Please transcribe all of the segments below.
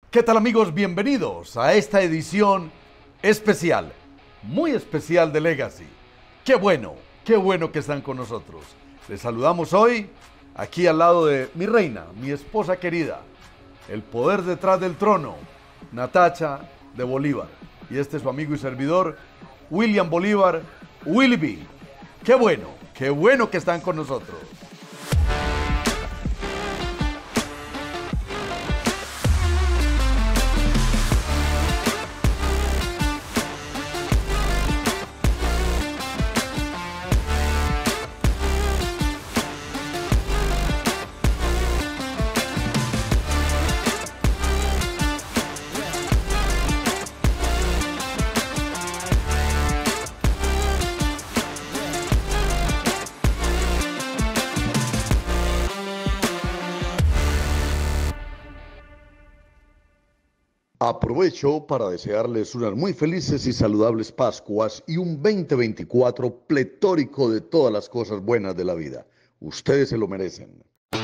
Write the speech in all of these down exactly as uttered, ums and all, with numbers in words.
¿Qué tal, amigos? Bienvenidos a esta edición especial, muy especial de Legacy. Qué bueno, qué bueno que están con nosotros. Les saludamos hoy aquí al lado de mi reina, mi esposa querida, el poder detrás del trono, Natacha de Bolívar. Y este es su amigo y servidor, William Bolívar, Willy B. Qué bueno, qué bueno que están con nosotros. Aprovecho para desearles unas muy felices y saludables Pascuas y un veinte veinticuatro pletórico de todas las cosas buenas de la vida. Ustedes se lo merecen.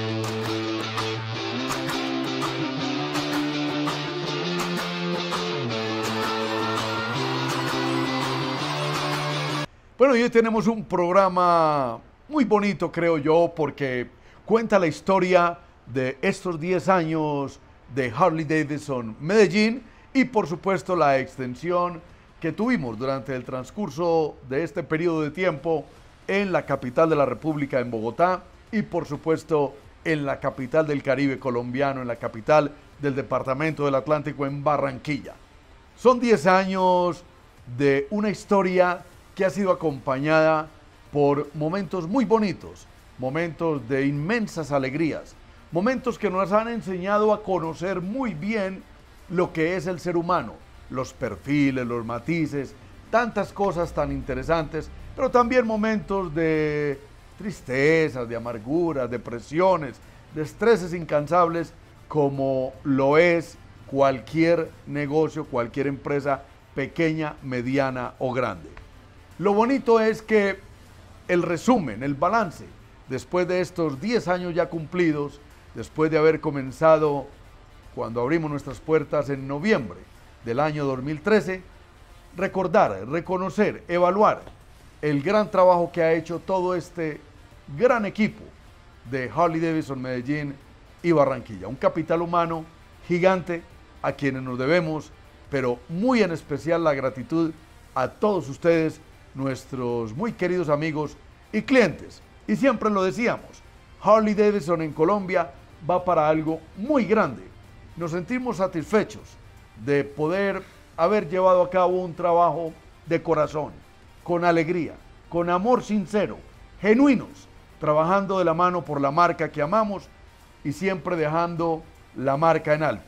Bueno, y hoy tenemos un programa muy bonito, creo yo, porque cuenta la historia de estos diez años de Harley Davidson Medellín y, por supuesto, la extensión que tuvimos durante el transcurso de este periodo de tiempo en la capital de la República, en Bogotá, y, por supuesto, en la capital del Caribe colombiano, en la capital del Departamento del Atlántico, en Barranquilla. Son diez años de una historia que ha sido acompañada por momentos muy bonitos, momentos de inmensas alegrías, momentos que nos han enseñado a conocer muy bien lo que es el ser humano, los perfiles, los matices, tantas cosas tan interesantes, pero también momentos de tristezas, de amarguras, depresiones, de estreses incansables, como lo es cualquier negocio, cualquier empresa pequeña, mediana o grande. Lo bonito es que el resumen, el balance, después de estos diez años ya cumplidos, después de haber comenzado cuando abrimos nuestras puertas en noviembre del año dos mil trece, recordar, reconocer, evaluar el gran trabajo que ha hecho todo este gran equipo de Harley Davidson Medellín y Barranquilla. Un capital humano gigante a quienes nos debemos, pero muy en especial la gratitud a todos ustedes, nuestros muy queridos amigos y clientes. Y siempre lo decíamos, Harley Davidson en Colombia va para algo muy grande. Nos sentimos satisfechos de poder haber llevado a cabo un trabajo de corazón, con alegría, con amor sincero, genuinos, trabajando de la mano por la marca que amamos y siempre dejando la marca en alto.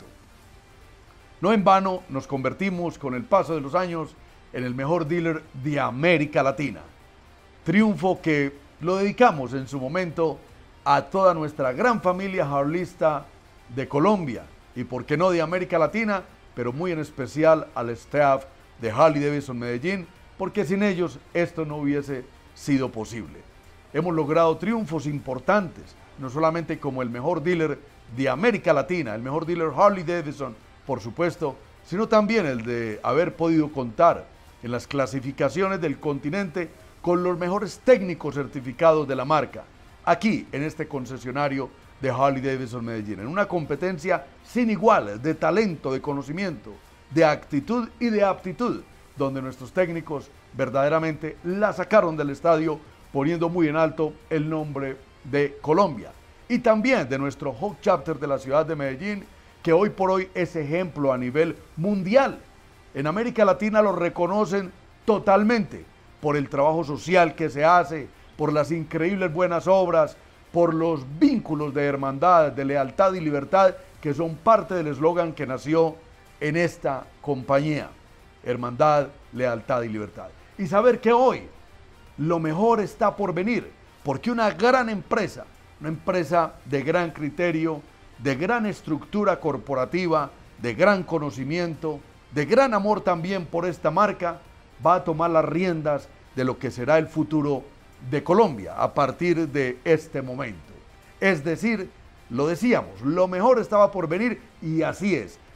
No en vano nos convertimos con el paso de los años en el mejor dealer de América Latina. Triunfo que lo dedicamos en su momento a toda nuestra gran familia harlista de Colombia y, por qué no, de América Latina, pero muy en especial al staff de Harley Davidson Medellín, porque sin ellos esto no hubiese sido posible. Hemos logrado triunfos importantes, no solamente como el mejor dealer de América Latina, el mejor dealer Harley Davidson, por supuesto, sino también el de haber podido contar en las clasificaciones del continente con los mejores técnicos certificados de la marca, aquí en este concesionario de Harley Davidson Medellín, en una competencia sin igual de talento, de conocimiento, de actitud y de aptitud, donde nuestros técnicos verdaderamente la sacaron del estadio, poniendo muy en alto el nombre de Colombia. Y también de nuestro Hot Chapter de la ciudad de Medellín, que hoy por hoy es ejemplo a nivel mundial. En América Latina lo reconocen totalmente por el trabajo social que se hace, por las increíbles buenas obras, por los vínculos de hermandad, de lealtad y libertad que son parte del eslogan que nació en esta compañía. Hermandad, lealtad y libertad. Y saber que hoy lo mejor está por venir, porque una gran empresa, una empresa de gran criterio, de gran estructura corporativa, de gran conocimiento, de gran amor también por esta marca, va a tomar las riendas de lo que será el futuro de Colombia a partir de este momento. Es decir, lo decíamos, lo mejor estaba por venir y así es.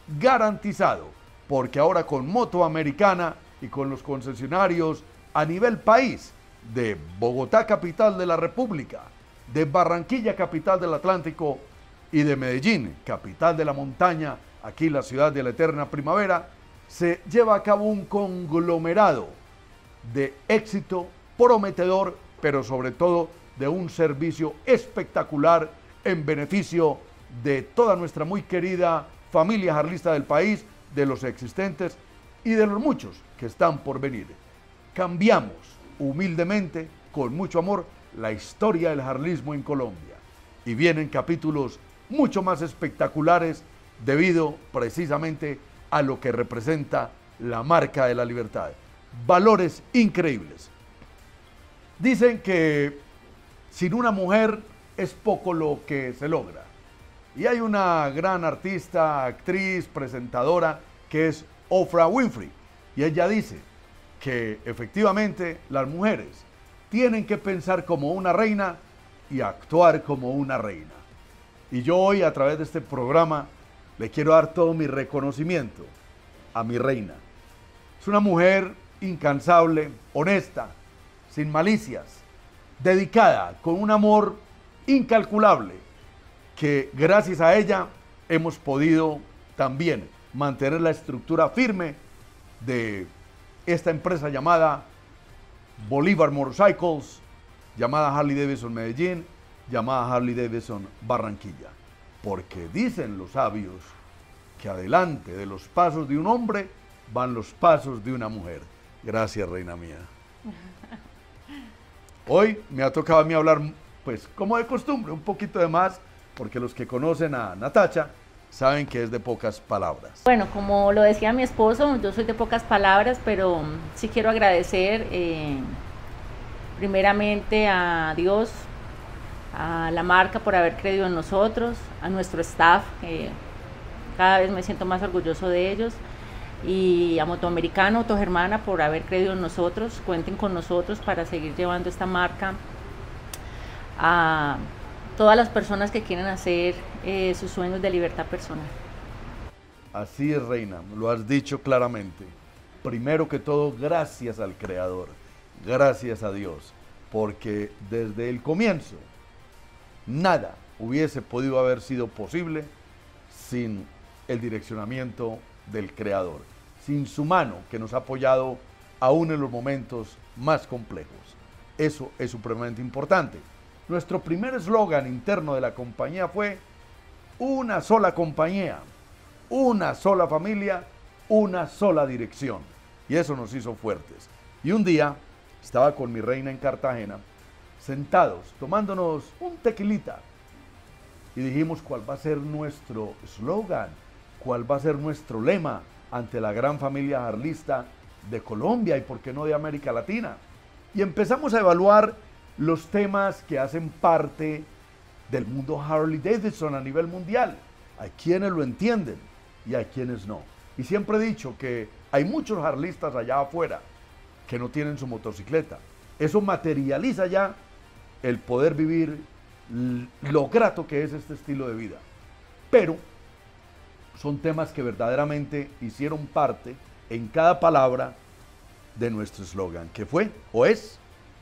garantizado, porque ahora con Moto Americana y con los concesionarios a nivel país, de Bogotá, capital de la República, de Barranquilla, capital del Atlántico, y de Medellín, capital de la montaña, aquí la ciudad de la eterna primavera, se lleva a cabo un conglomerado de éxito prometedor, pero sobre todo de un servicio espectacular en beneficio de toda nuestra muy querida familia harlista del país, de los existentes y de los muchos que están por venir. Cambiamos humildemente, con mucho amor, la historia del harlismo en Colombia. Y vienen capítulos mucho más espectaculares debido precisamente a lo que representa la marca de la libertad. Valores increíbles. Dicen que sin una mujer es poco lo que se logra. Y hay una gran artista, actriz, presentadora que es Oprah Winfrey. Y ella dice que efectivamente las mujeres tienen que pensar como una reina y actuar como una reina. Y yo hoy, a través de este programa, le quiero dar todo mi reconocimiento a mi reina. Es una mujer incansable, honesta, sin malicias, dedicada, con un amor incalculable, que gracias a ella hemos podido también mantener la estructura firme de esta empresa llamada Bolívar Motorcycles, llamada Harley Davidson Medellín, llamada Harley Davidson Barranquilla, porque dicen los sabios que adelante de los pasos de un hombre van los pasos de una mujer. Gracias, reina mía. Hoy me ha tocado a mí hablar, pues como de costumbre, un poquito de más, porque los que conocen a Natacha saben que es de pocas palabras. Bueno, como lo decía mi esposo, yo soy de pocas palabras, pero sí quiero agradecer eh, primeramente a Dios, a la marca por haber creído en nosotros, a nuestro staff, eh, cada vez me siento más orgulloso de ellos, y a Motoamericano, Autogermana por haber creído en nosotros. Cuenten con nosotros para seguir llevando esta marca a todas las personas que quieren hacer eh, sus sueños de libertad personal. Así es, reina, lo has dicho claramente. Primero que todo, gracias al Creador, gracias a Dios, porque desde el comienzo nada hubiese podido haber sido posible sin el direccionamiento del Creador, sin su mano que nos ha apoyado aún en los momentos más complejos. Eso es supremamente importante. Nuestro primer eslogan interno de la compañía fue una sola compañía, una sola familia, una sola dirección. Y eso nos hizo fuertes. Y un día estaba con mi reina en Cartagena, sentados, tomándonos un tequilita. Y dijimos cuál va a ser nuestro eslogan, cuál va a ser nuestro lema ante la gran familia harlista de Colombia y por qué no de América Latina. Y empezamos a evaluar los temas que hacen parte del mundo Harley Davidson a nivel mundial. Hay quienes lo entienden y hay quienes no. Y siempre he dicho que hay muchos harlistas allá afuera que no tienen su motocicleta. Eso materializa ya el poder vivir lo grato que es este estilo de vida. Pero son temas que verdaderamente hicieron parte en cada palabra de nuestro eslogan, que fue o es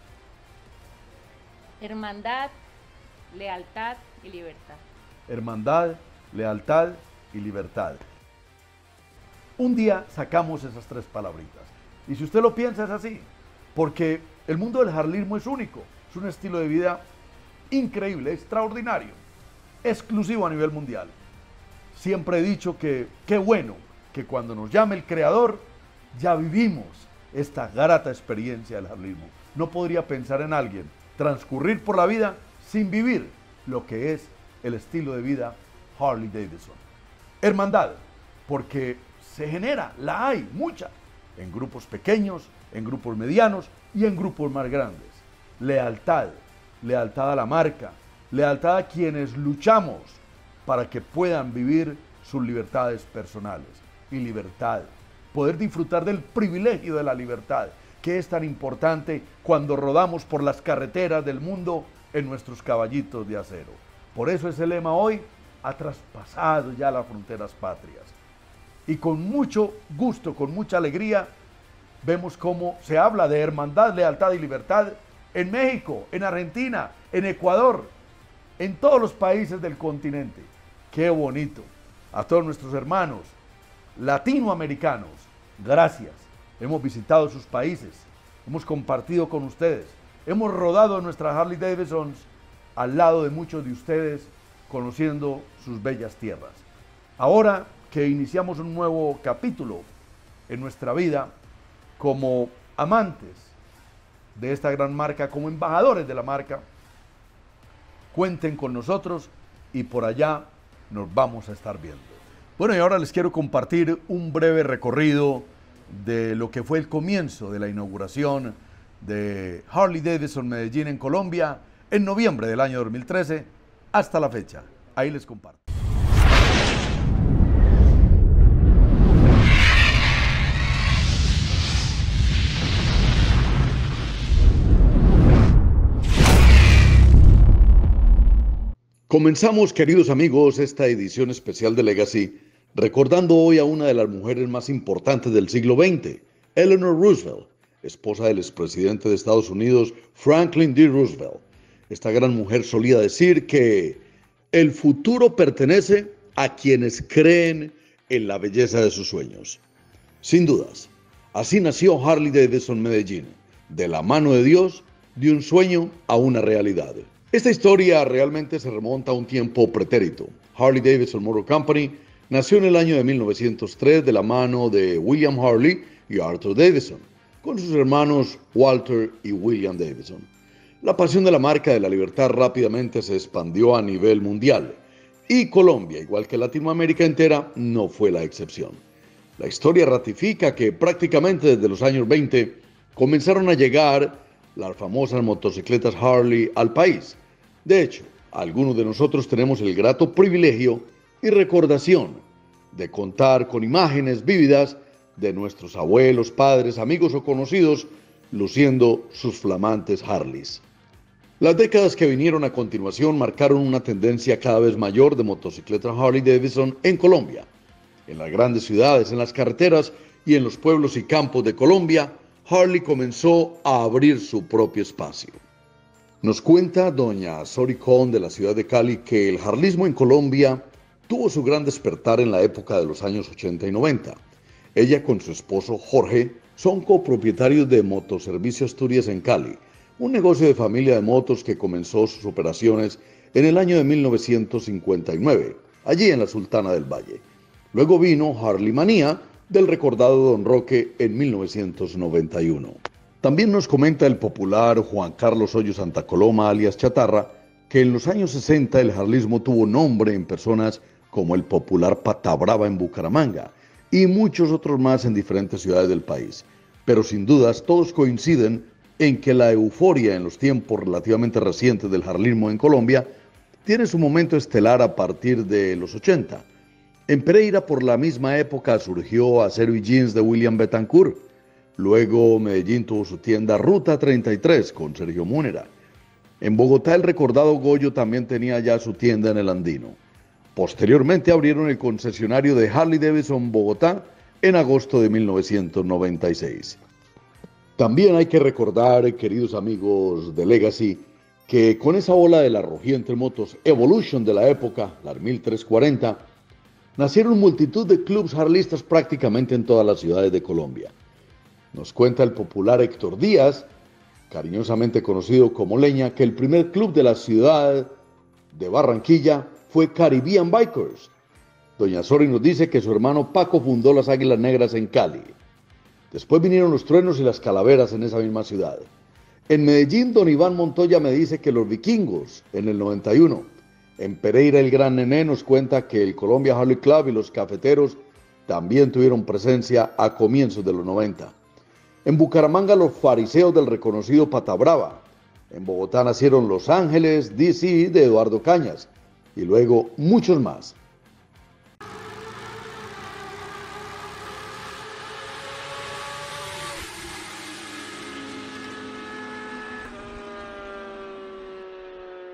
hermandad, lealtad y libertad. Hermandad, lealtad y libertad. Un día sacamos esas tres palabritas. Y si usted lo piensa es así, porque el mundo del harlismo es único, es un estilo de vida increíble, extraordinario, exclusivo a nivel mundial. Siempre he dicho que qué bueno que cuando nos llame el Creador ya vivimos esta grata experiencia del harlismo. No podría pensar en alguien transcurrir por la vida sin vivir lo que es el estilo de vida Harley Davidson. Hermandad, porque se genera, la hay, mucha, en grupos pequeños, en grupos medianos y en grupos más grandes. Lealtad, lealtad a la marca, lealtad a quienes luchamos para que puedan vivir sus libertades personales. Y libertad, poder disfrutar del privilegio de la libertad, que es tan importante cuando rodamos por las carreteras del mundo en nuestros caballitos de acero. Por eso ese lema hoy ha traspasado ya las fronteras patrias. y con mucho gusto, con mucha alegría, vemos cómo se habla de hermandad, lealtad y libertad en México, en Argentina, en Ecuador, en todos los países del continente. ¡Qué bonito! A todos nuestros hermanos latinoamericanos, gracias. Hemos visitado sus países, hemos compartido con ustedes, hemos rodado nuestras Harley Davidsons al lado de muchos de ustedes, conociendo sus bellas tierras. Ahora que iniciamos un nuevo capítulo en nuestra vida como amantes de esta gran marca, como embajadores de la marca, cuenten con nosotros y por allá nos vamos a estar viendo. Bueno, y ahora les quiero compartir un breve recorrido de lo que fue el comienzo de la inauguración de Harley Davidson Medellín en Colombia en noviembre del año dos mil trece hasta la fecha. Ahí les comparto. Comenzamos, queridos amigos, esta edición especial de Legacy, recordando hoy a una de las mujeres más importantes del siglo veinte, Eleanor Roosevelt, esposa del expresidente de Estados Unidos, Franklin D. Roosevelt. Esta gran mujer solía decir que el futuro pertenece a quienes creen en la belleza de sus sueños. Sin dudas, así nació Harley Davidson Medellín, de la mano de Dios, de un sueño a una realidad. Esta historia realmente se remonta a un tiempo pretérito. Harley Davidson Motor Company nació en el año de mil novecientos tres de la mano de William Harley y Arthur Davidson, con sus hermanos Walter y William Davidson. La pasión de la marca de la libertad rápidamente se expandió a nivel mundial, y Colombia, igual que Latinoamérica entera, no fue la excepción. La historia ratifica que prácticamente desde los años veinte comenzaron a llegar las famosas motocicletas Harley al país. De hecho, algunos de nosotros tenemos el grato privilegio y recordación de contar con imágenes vívidas de nuestros abuelos, padres, amigos o conocidos luciendo sus flamantes Harleys. Las décadas que vinieron a continuación marcaron una tendencia cada vez mayor de motocicletas Harley Davidson en Colombia. En las grandes ciudades, en las carreteras y en los pueblos y campos de Colombia, Harley comenzó a abrir su propio espacio. Nos cuenta doña Sori Cohn de la ciudad de Cali que el harlismo en Colombia tuvo su gran despertar en la época de los años ochenta y noventa. Ella con su esposo Jorge son copropietarios de Motoservicio Asturias en Cali, un negocio de familia de motos que comenzó sus operaciones en el año de mil novecientos cincuenta y nueve, allí en la Sultana del Valle. Luego vino Harley Manía del recordado Don Roque en mil novecientos noventa y uno. También nos comenta el popular Juan Carlos Hoyo Santa Coloma, alias Chatarra, que en los años sesenta el harlismo tuvo nombre en personas como el popular Pata Brava en Bucaramanga y muchos otros más en diferentes ciudades del país. Pero sin dudas todos coinciden en que la euforia en los tiempos relativamente recientes del harlismo en Colombia tiene su momento estelar a partir de los ochenta. En Pereira por la misma época surgió Acero y Jeans de William Betancourt. Luego Medellín tuvo su tienda Ruta treinta y tres con Sergio Múnera. En Bogotá el recordado Goyo también tenía ya su tienda en el Andino. Posteriormente abrieron el concesionario de Harley Davidson Bogotá en agosto de mil novecientos noventa y seis. También hay que recordar, queridos amigos de Legacy, que con esa ola de las rugientes motos Evolution de la época, las mil trescientos cuarenta, nacieron multitud de clubs harlistas prácticamente en todas las ciudades de Colombia. Nos cuenta el popular Héctor Díaz, cariñosamente conocido como Leña, que el primer club de la ciudad de Barranquilla fue Caribbean Bikers. Doña Sori nos dice que su hermano Paco fundó las Águilas Negras en Cali. Después vinieron los Truenos y las Calaveras en esa misma ciudad. En Medellín, don Iván Montoya me dice que los Vikingos en el noventa y uno. En Pereira, el Gran Nené nos cuenta que el Colombia Harley Club y los Cafeteros también tuvieron presencia a comienzos de los noventa. En Bucaramanga, los fariseos del reconocido Pata Brava. En Bogotá nacieron Los Ángeles D C de Eduardo Cañas. Y luego muchos más.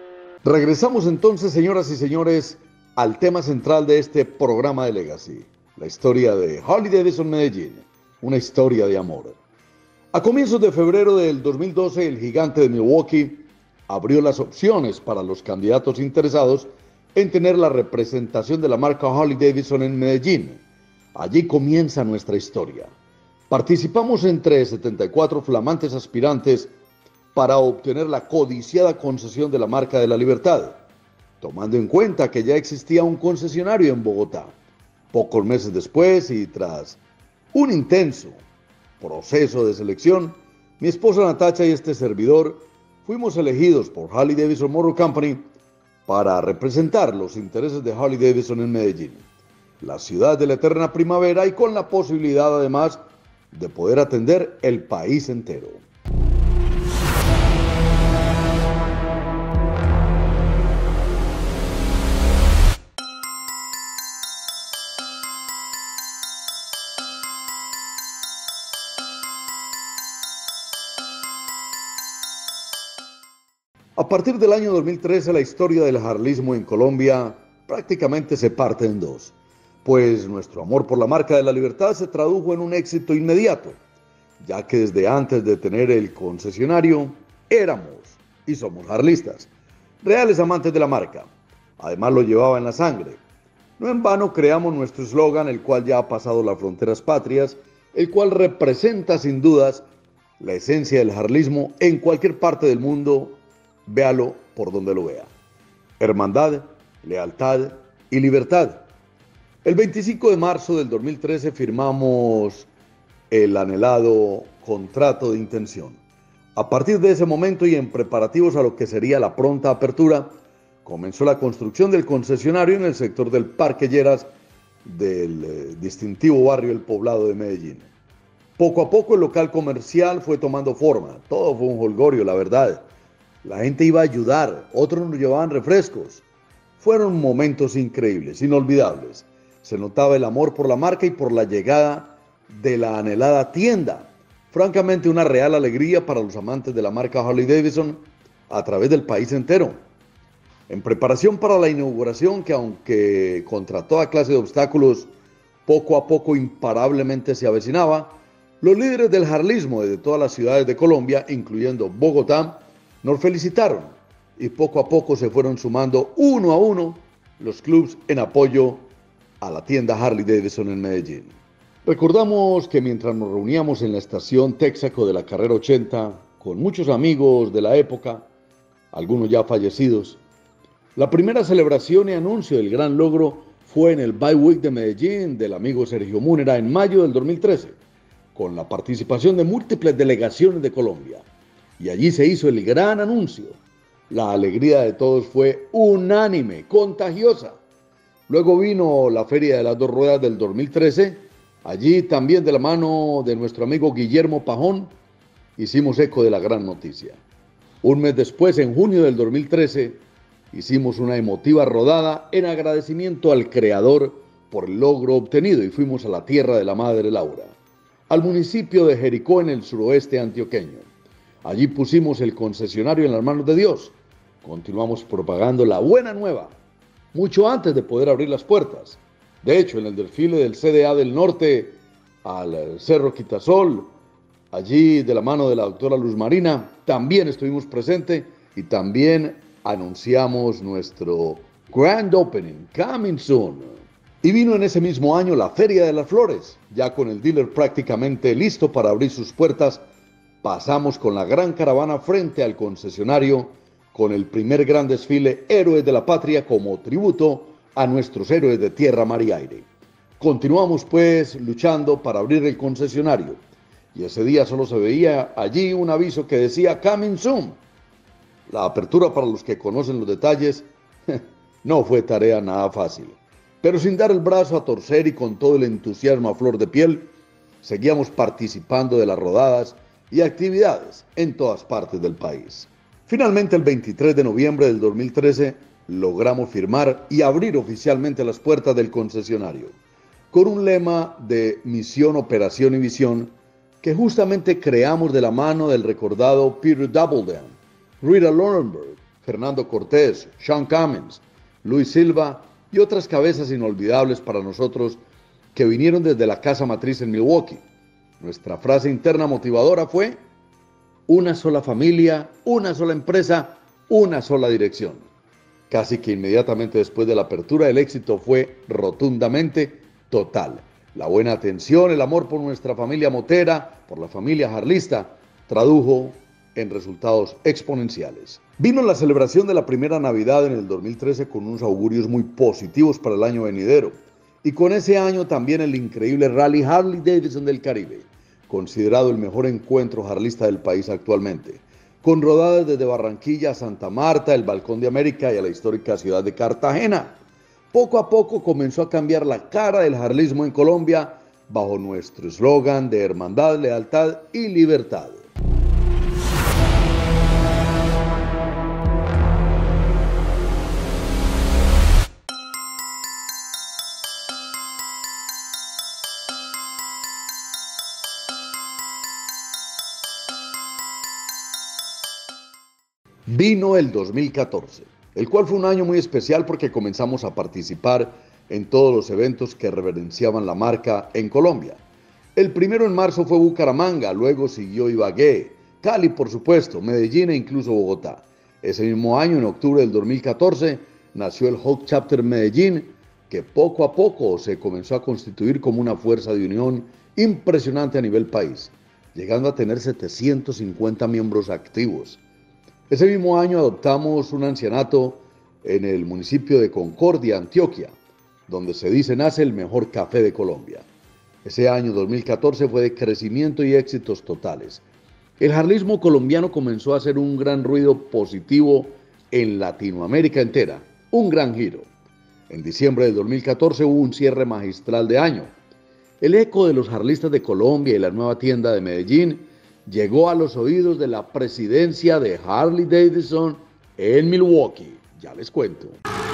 Regresamos entonces, señoras y señores, al tema central de este programa de Legacy. la historia de Harley Davidson Medellín, una historia de amor. A comienzos de febrero del dos mil doce, el gigante de Milwaukee abrió las opciones para los candidatos interesados en tener la representación de la marca Harley Davidson en Medellín. Allí comienza nuestra historia. Participamos entre setenta y cuatro flamantes aspirantes para obtener la codiciada concesión de la marca de la Libertad, tomando en cuenta que ya existía un concesionario en Bogotá. Pocos meses después y tras un intenso proceso de selección, mi esposa Natacha y este servidor fuimos elegidos por Harley Davidson Motor Company para representar los intereses de Harley Davidson en Medellín, la ciudad de la eterna primavera, y con la posibilidad además de poder atender el país entero. A partir del año dos mil trece, la historia del harlismo en Colombia prácticamente se parte en dos, pues nuestro amor por la marca de la Libertad se tradujo en un éxito inmediato, ya que desde antes de tener el concesionario éramos y somos harlistas, reales amantes de la marca. Además lo llevaba en la sangre. No en vano creamos nuestro eslogan, el cual ya ha pasado las fronteras patrias, el cual representa sin dudas la esencia del harlismo en cualquier parte del mundo. Véalo por donde lo vea. Hermandad, lealtad y libertad. El veinticinco de marzo del dos mil trece firmamos el anhelado contrato de intención. A partir de ese momento y en preparativos a lo que sería la pronta apertura, comenzó la construcción del concesionario en el sector del Parque Lleras del eh, distintivo barrio El Poblado de Medellín. Poco a poco el local comercial fue tomando forma. Todo fue un jolgorio, la verdad. La gente iba a ayudar, otros nos llevaban refrescos. Fueron momentos increíbles, inolvidables. Se notaba el amor por la marca y por la llegada de la anhelada tienda. Francamente, una real alegría para los amantes de la marca Harley Davidson a través del país entero. En preparación para la inauguración, que aunque contra toda clase de obstáculos, poco a poco imparablemente se avecinaba, los líderes del harlismo de todas las ciudades de Colombia, incluyendo Bogotá, nos felicitaron y poco a poco se fueron sumando uno a uno los clubs en apoyo a la tienda Harley Davidson en Medellín. Recordamos que mientras nos reuníamos en la estación Texaco de la carrera ochenta con muchos amigos de la época, algunos ya fallecidos, la primera celebración y anuncio del gran logro fue en el Bike Week de Medellín del amigo Sergio Múnera en mayo del dos mil trece, con la participación de múltiples delegaciones de Colombia. Y allí se hizo el gran anuncio. La alegría de todos fue unánime, contagiosa. Luego vino la Feria de las Dos Ruedas del dos mil trece. Allí también de la mano de nuestro amigo Guillermo Pajón hicimos eco de la gran noticia. Un mes después, en junio del dos mil trece, hicimos una emotiva rodada en agradecimiento al creador por el logro obtenido y fuimos a la tierra de la Madre Laura, al municipio de Jericó en el suroeste antioqueño. Allí pusimos el concesionario en las manos de Dios. Continuamos propagando la buena nueva, mucho antes de poder abrir las puertas. De hecho, en el desfile del C D A del Norte al Cerro Quitasol, allí de la mano de la doctora Luz Marina, también estuvimos presentes y también anunciamos nuestro grand opening, coming soon. Y vino en ese mismo año la Feria de las Flores, ya con el dealer prácticamente listo para abrir sus puertas. Pasamos con la gran caravana frente al concesionario con el primer gran desfile Héroes de la Patria como tributo a nuestros héroes de tierra, mar y aire. Continuamos pues luchando para abrir el concesionario y ese día solo se veía allí un aviso que decía coming soon. La apertura, para los que conocen los detalles, no fue tarea nada fácil, pero sin dar el brazo a torcer y con todo el entusiasmo a flor de piel, seguíamos participando de las rodadas y actividades en todas partes del país. Finalmente, el veintitrés de noviembre del dos mil trece, logramos firmar y abrir oficialmente las puertas del concesionario, con un lema de misión, operación y visión que justamente creamos de la mano del recordado Peter Doubleday, Rita Lorenberg, Fernando Cortés, Sean Cummins, Luis Silva y otras cabezas inolvidables para nosotros que vinieron desde la casa matriz en Milwaukee. Nuestra frase interna motivadora fue: una sola familia, una sola empresa, una sola dirección. Casi que inmediatamente después de la apertura, el éxito fue rotundamente total. La buena atención, el amor por nuestra familia motera, por la familia harlista, tradujo en resultados exponenciales. Vino la celebración de la primera Navidad en el dos mil trece con unos augurios muy positivos para el año venidero. Y con ese año también el increíble Rally Harley Davidson del Caribe, considerado el mejor encuentro harlista del país actualmente, con rodadas desde Barranquilla a Santa Marta, el Balcón de América y a la histórica ciudad de Cartagena. Poco a poco comenzó a cambiar la cara del harlismo en Colombia bajo nuestro eslogan de hermandad, lealtad y libertad. Vino el dos mil catorce, el cual fue un año muy especial porque comenzamos a participar en todos los eventos que reverenciaban la marca en Colombia. El primero en marzo fue Bucaramanga, luego siguió Ibagué, Cali por supuesto, Medellín e incluso Bogotá. Ese mismo año, en octubre del dos mil catorce, nació el Hawk Chapter Medellín, que poco a poco se comenzó a constituir como una fuerza de unión impresionante a nivel país, llegando a tener setecientos cincuenta miembros activos. Ese mismo año adoptamos un ancianato en el municipio de Concordia, Antioquia, donde se dice nace el mejor café de Colombia. Ese año dos mil catorce fue de crecimiento y éxitos totales. El harlismo colombiano comenzó a hacer un gran ruido positivo en Latinoamérica entera, un gran giro. En diciembre del dos mil catorce hubo un cierre magistral de año. El eco de los harlistas de Colombia y la nueva tienda de Medellín llegó a los oídos de la presidencia de Harley Davidson en Milwaukee. Ya les cuento.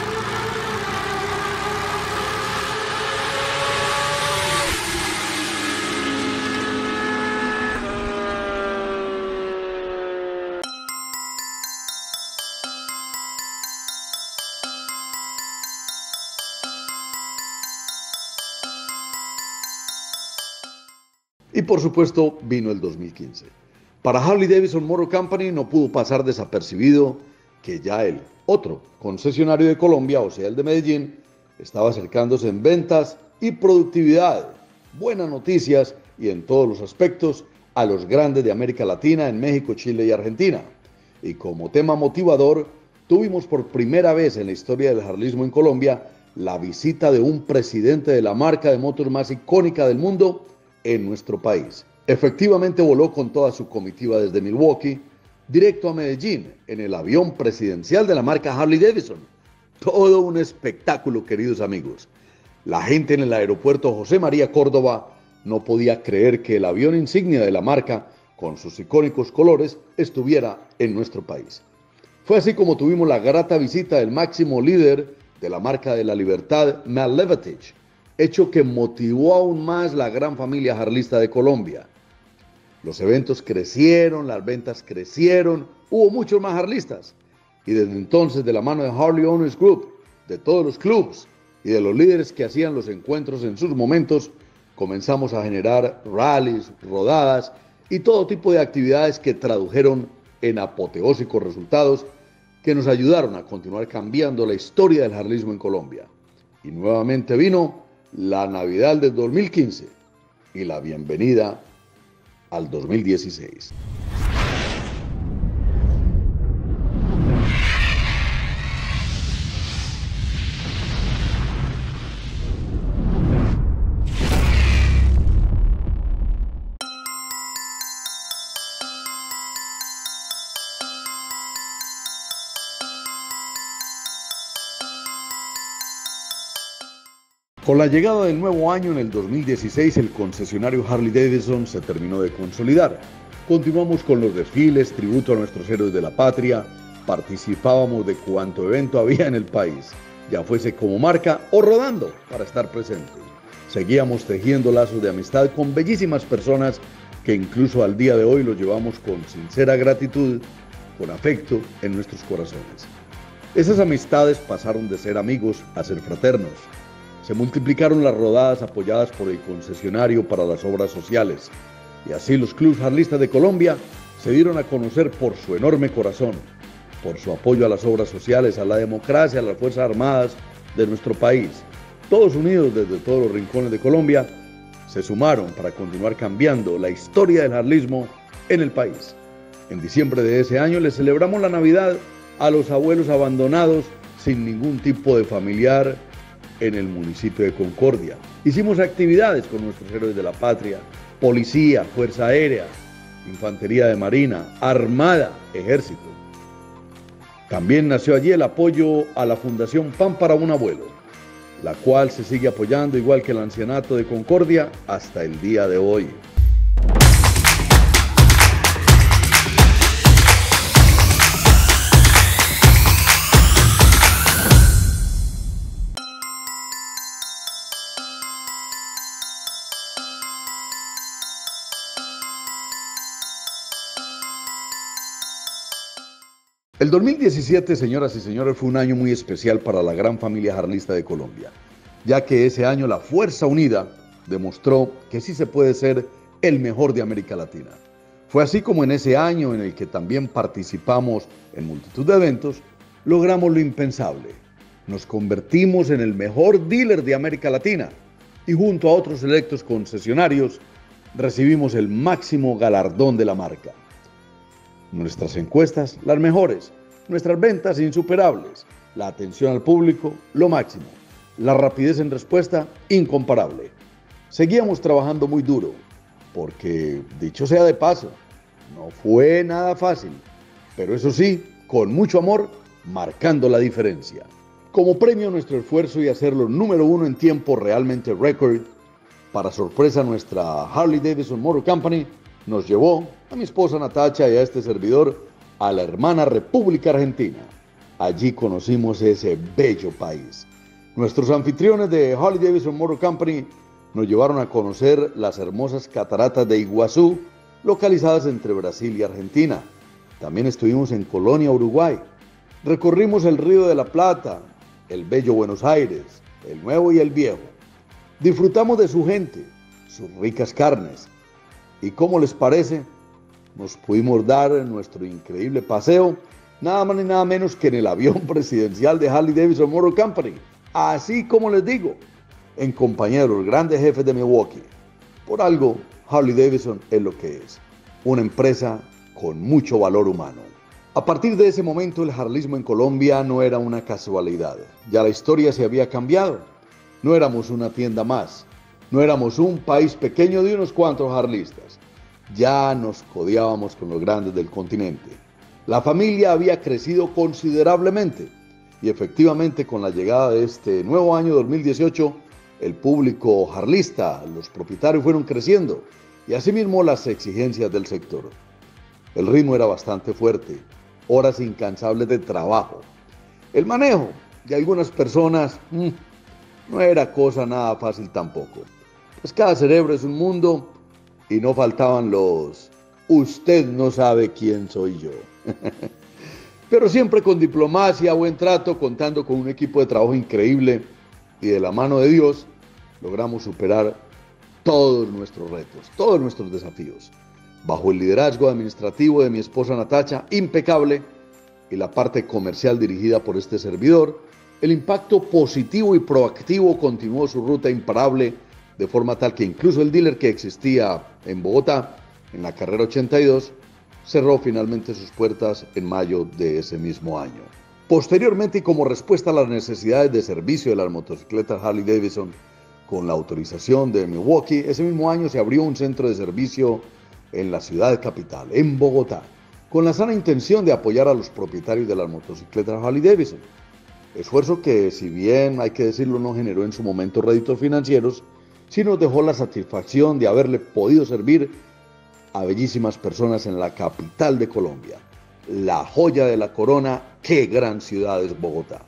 Y por supuesto vino el dos mil quince. Para Harley Davidson Motor Company no pudo pasar desapercibido que ya el otro concesionario de Colombia, o sea el de Medellín, estaba acercándose en ventas y productividad, buenas noticias y en todos los aspectos a los grandes de América Latina, en México, Chile y Argentina. Y como tema motivador, tuvimos por primera vez en la historia del harlismo en Colombia la visita de un presidente de la marca de motos más icónica del mundo en nuestro país. Efectivamente voló con toda su comitiva desde Milwaukee directo a Medellín en el avión presidencial de la marca Harley Davidson. Todo un espectáculo, queridos amigos. La gente en el aeropuerto José María Córdoba no podía creer que el avión insignia de la marca, con sus icónicos colores, estuviera en nuestro país. Fue así como tuvimos la grata visita del máximo líder de la marca de la libertad, Matt Levatich, hecho que motivó aún más la gran familia harlista de Colombia. Los eventos crecieron, las ventas crecieron, hubo muchos más harlistas. Y desde entonces, de la mano de Harley Owners Group, de todos los clubs y de los líderes que hacían los encuentros en sus momentos, comenzamos a generar rallies, rodadas y todo tipo de actividades que tradujeron en apoteósicos resultados que nos ayudaron a continuar cambiando la historia del harlismo en Colombia. Y nuevamente vino la Navidad del dos mil quince y la bienvenida al dos mil dieciséis. Con la llegada del nuevo año en el dos mil dieciséis, el concesionario Harley Davidson se terminó de consolidar. Continuamos con los desfiles, tributo a nuestros héroes de la patria, participábamos de cuanto evento había en el país, ya fuese como marca o rodando para estar presentes. Seguíamos tejiendo lazos de amistad con bellísimas personas que incluso al día de hoy los llevamos con sincera gratitud, con afecto en nuestros corazones. Esas amistades pasaron de ser amigos a ser fraternos. Se multiplicaron las rodadas apoyadas por el concesionario para las obras sociales, y así los clubes harlistas de Colombia se dieron a conocer por su enorme corazón, por su apoyo a las obras sociales, a la democracia, a las Fuerzas Armadas de nuestro país. Todos unidos desde todos los rincones de Colombia, se sumaron para continuar cambiando la historia del harlismo en el país. En diciembre de ese año le celebramos la Navidad a los abuelos abandonados sin ningún tipo de familiar en el municipio de Concordia. Hicimos actividades con nuestros héroes de la patria, policía, fuerza aérea, infantería de marina, armada, ejército. También nació allí el apoyo a la Fundación Pan para un Abuelo, la cual se sigue apoyando igual que el Ancianato de Concordia hasta el día de hoy. El dos mil diecisiete, señoras y señores, fue un año muy especial para la gran familia harlista de Colombia, ya que ese año la Fuerza Unida demostró que sí se puede ser el mejor de América Latina. Fue así como en ese año en el que también participamos en multitud de eventos, logramos lo impensable. Nos convertimos en el mejor dealer de América Latina y junto a otros selectos concesionarios recibimos el máximo galardón de la marca. Nuestras encuestas, las mejores, nuestras ventas insuperables, la atención al público, lo máximo, la rapidez en respuesta, incomparable. Seguíamos trabajando muy duro, porque, dicho sea de paso, no fue nada fácil, pero eso sí, con mucho amor, marcando la diferencia. Como premio a nuestro esfuerzo y hacerlo número uno en tiempo realmente récord, para sorpresa nuestra Harley Davidson Motor Company nos llevó a mi esposa Natacha y a este servidor a la hermana República Argentina. Allí conocimos ese bello país. Nuestros anfitriones de Harley Davidson Motor Company nos llevaron a conocer las hermosas cataratas de Iguazú, localizadas entre Brasil y Argentina. También estuvimos en Colonia, Uruguay. Recorrimos el Río de la Plata, el bello Buenos Aires, el Nuevo y el Viejo. Disfrutamos de su gente, sus ricas carnes. ¿Y cómo les parece? Nos pudimos dar nuestro increíble paseo, nada más ni nada menos que en el avión presidencial de Harley Davidson Motor Company. Así como les digo, en compañía de los grandes jefes de Milwaukee. Por algo, Harley Davidson es lo que es, una empresa con mucho valor humano. A partir de ese momento, el harlismo en Colombia no era una casualidad. Ya la historia se había cambiado. No éramos una tienda más. No éramos un país pequeño de unos cuantos harlistas. Ya nos codeábamos con los grandes del continente. La familia había crecido considerablemente y efectivamente con la llegada de este nuevo año dos mil dieciocho, el público harlista, los propietarios fueron creciendo y asimismo las exigencias del sector. El ritmo era bastante fuerte, horas incansables de trabajo. El manejo de algunas personas mmm, no era cosa nada fácil tampoco. Pues cada cerebro es un mundo y no faltaban los "usted no sabe quién soy yo". Pero siempre con diplomacia, buen trato, contando con un equipo de trabajo increíble y de la mano de Dios, logramos superar todos nuestros retos, todos nuestros desafíos. Bajo el liderazgo administrativo de mi esposa Natacha, impecable, y la parte comercial dirigida por este servidor, el impacto positivo y proactivo continuó su ruta imparable, de forma tal que incluso el dealer que existía en Bogotá, en la carrera ochenta y dos, cerró finalmente sus puertas en mayo de ese mismo año. Posteriormente, y como respuesta a las necesidades de servicio de las motocicletas Harley Davidson, con la autorización de Milwaukee, ese mismo año se abrió un centro de servicio en la ciudad capital, en Bogotá, con la sana intención de apoyar a los propietarios de las motocicletas Harley Davidson. Esfuerzo que, si bien hay que decirlo, no generó en su momento réditos financieros, sí nos dejó la satisfacción de haberle podido servir a bellísimas personas en la capital de Colombia, la joya de la corona. ¡Qué gran ciudad es Bogotá!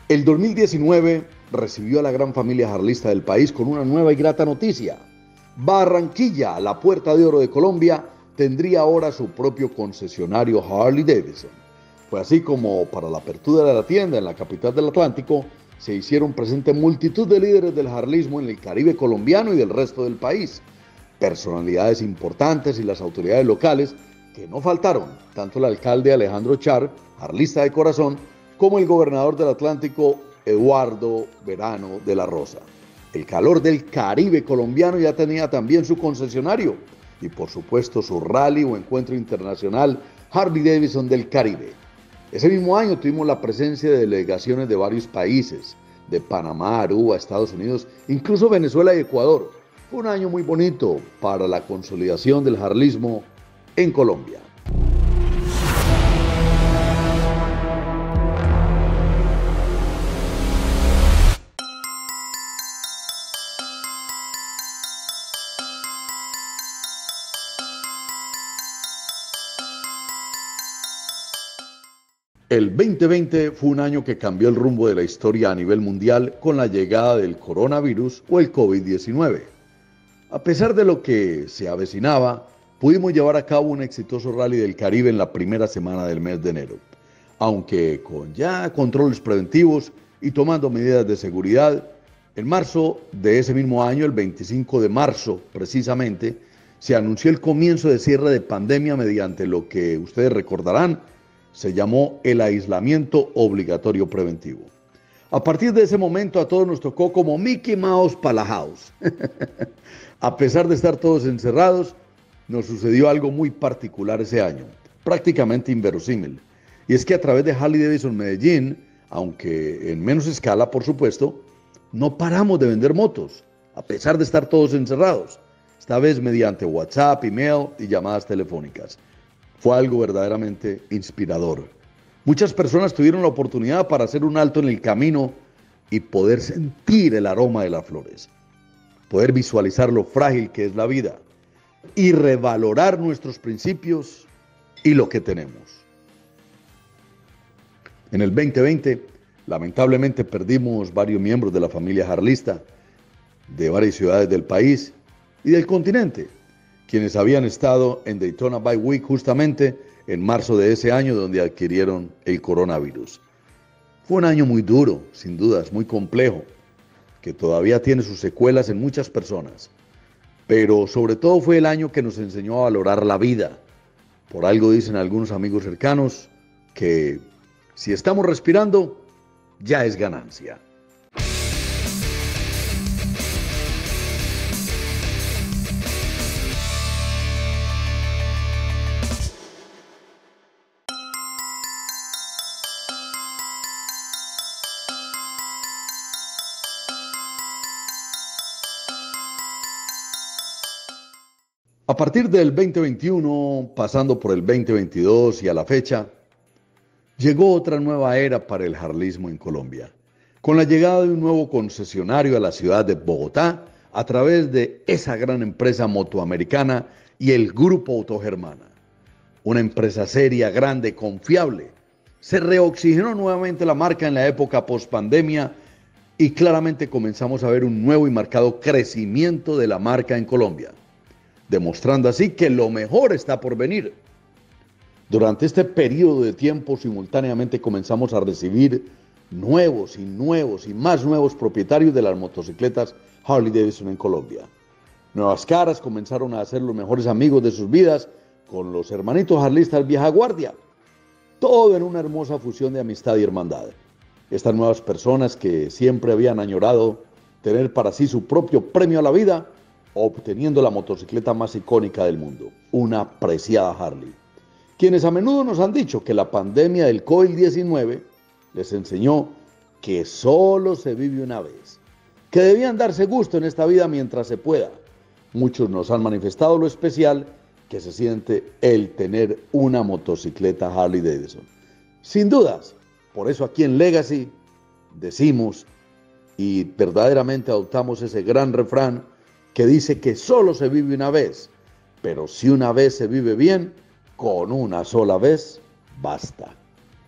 El dos mil diecinueve recibió a la gran familia harlista del país con una nueva y grata noticia. Barranquilla, la puerta de oro de Colombia, tendría ahora su propio concesionario Harley Davidson. Fue así como para la apertura de la tienda en la capital del Atlántico se hicieron presente multitud de líderes del harlismo en el Caribe colombiano y del resto del país. Personalidades importantes y las autoridades locales que no faltaron, tanto el alcalde Alejandro Char, harlista de corazón, como el gobernador del Atlántico, Eduardo Verano de la Rosa. El calor del Caribe colombiano ya tenía también su concesionario y por supuesto su rally o encuentro internacional Harley Davidson del Caribe. Ese mismo año tuvimos la presencia de delegaciones de varios países, de Panamá, Aruba, Estados Unidos, incluso Venezuela y Ecuador. Fue un año muy bonito para la consolidación del harlismo en Colombia. El veinte veinte fue un año que cambió el rumbo de la historia a nivel mundial con la llegada del coronavirus o el COVID diecinueve. A pesar de lo que se avecinaba, pudimos llevar a cabo un exitoso rally del Caribe en la primera semana del mes de enero. Aunque con ya controles preventivos y tomando medidas de seguridad, en marzo de ese mismo año, el veinticinco de marzo precisamente, se anunció el comienzo de cierre de pandemia mediante lo que ustedes recordarán, se llamó el aislamiento obligatorio preventivo. A partir de ese momento a todos nos tocó como Mickey Mouse para la house. A pesar de estar todos encerrados, nos sucedió algo muy particular ese año, prácticamente inverosímil. Y es que a través de Harley Davidson Medellín, aunque en menos escala por supuesto, no paramos de vender motos, a pesar de estar todos encerrados, esta vez mediante WhatsApp, email y llamadas telefónicas. Fue algo verdaderamente inspirador. Muchas personas tuvieron la oportunidad para hacer un alto en el camino y poder sentir el aroma de las flores, poder visualizar lo frágil que es la vida y revalorar nuestros principios y lo que tenemos. En el veinte veinte, lamentablemente perdimos varios miembros de la familia harlista de varias ciudades del país y del continente, quienes habían estado en Daytona Bike Week justamente en marzo de ese año donde adquirieron el coronavirus. Fue un año muy duro, sin dudas, muy complejo, que todavía tiene sus secuelas en muchas personas, pero sobre todo fue el año que nos enseñó a valorar la vida. Por algo dicen algunos amigos cercanos que si estamos respirando, ya es ganancia. A partir del veinte veintiuno, pasando por el veinte veintidós y a la fecha, llegó otra nueva era para el harlismo en Colombia, con la llegada de un nuevo concesionario a la ciudad de Bogotá a través de esa gran empresa motoamericana y el Grupo Autogermana. Una empresa seria, grande, confiable. Se reoxigenó nuevamente la marca en la época post-pandemia y claramente comenzamos a ver un nuevo y marcado crecimiento de la marca en Colombia, demostrando así que lo mejor está por venir. Durante este periodo de tiempo simultáneamente comenzamos a recibir nuevos y nuevos y más nuevos propietarios de las motocicletas Harley Davidson en Colombia. Nuevas caras comenzaron a ser los mejores amigos de sus vidas con los hermanitos harlistas vieja guardia. Todo en una hermosa fusión de amistad y hermandad. Estas nuevas personas que siempre habían añorado tener para sí su propio premio a la vida, obteniendo la motocicleta más icónica del mundo, una preciada Harley. Quienes a menudo nos han dicho que la pandemia del COVID diecinueve les enseñó que solo se vive una vez, que debían darse gusto en esta vida mientras se pueda. Muchos nos han manifestado lo especial que se siente el tener una motocicleta Harley Davidson. Sin dudas, por eso aquí en Legacy decimos y verdaderamente adoptamos ese gran refrán que dice que solo se vive una vez, pero si una vez se vive bien, con una sola vez basta.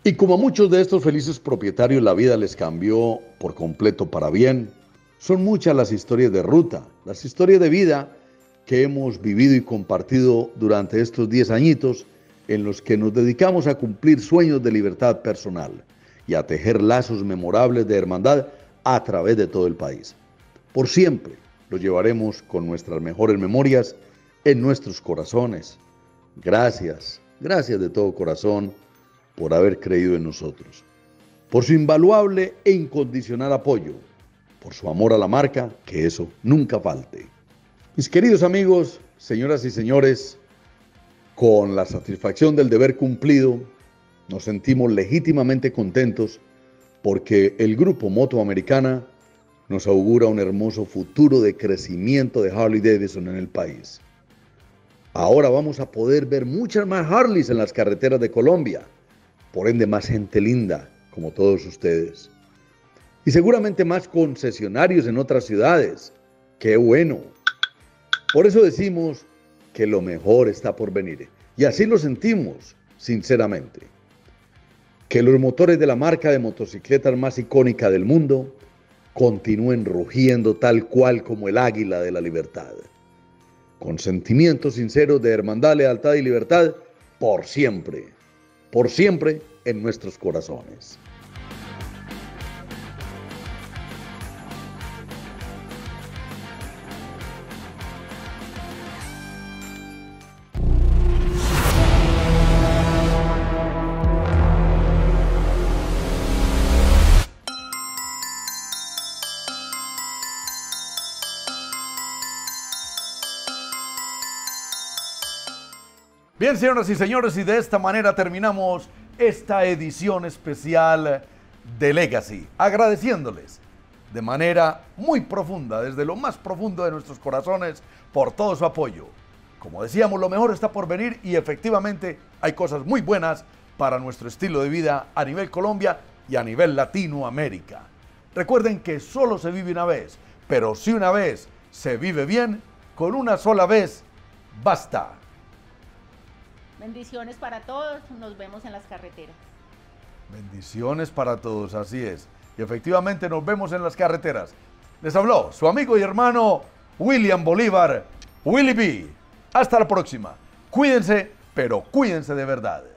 Y como a muchos de estos felices propietarios la vida les cambió por completo para bien, son muchas las historias de ruta, las historias de vida que hemos vivido y compartido durante estos diez añitos en los que nos dedicamos a cumplir sueños de libertad personal y a tejer lazos memorables de hermandad a través de todo el país. Por siempre lo llevaremos con nuestras mejores memorias en nuestros corazones. Gracias, gracias de todo corazón por haber creído en nosotros, por su invaluable e incondicional apoyo, por su amor a la marca, que eso nunca falte. Mis queridos amigos, señoras y señores, con la satisfacción del deber cumplido, nos sentimos legítimamente contentos porque el grupo Moto Americana nos augura un hermoso futuro de crecimiento de Harley Davidson en el país. Ahora vamos a poder ver muchas más Harleys en las carreteras de Colombia, por ende más gente linda como todos ustedes. Y seguramente más concesionarios en otras ciudades. ¡Qué bueno! Por eso decimos que lo mejor está por venir. Y así lo sentimos, sinceramente. Que los motores de la marca de motocicletas más icónica del mundo continúen rugiendo tal cual como el águila de la libertad. Con sentimientos sinceros de hermandad, lealtad y libertad, por siempre. Por siempre en nuestros corazones. Bien, señoras y señores, y de esta manera terminamos esta edición especial de Legacy, agradeciéndoles de manera muy profunda, desde lo más profundo de nuestros corazones, por todo su apoyo. Como decíamos, lo mejor está por venir y efectivamente hay cosas muy buenas para nuestro estilo de vida a nivel Colombia y a nivel Latinoamérica. Recuerden que solo se vive una vez, pero si una vez se vive bien, con una sola vez basta. Bendiciones para todos, nos vemos en las carreteras. Bendiciones para todos, así es. Y efectivamente nos vemos en las carreteras. Les habló su amigo y hermano William Bolívar, Willie B. Hasta la próxima. Cuídense, pero cuídense de verdad.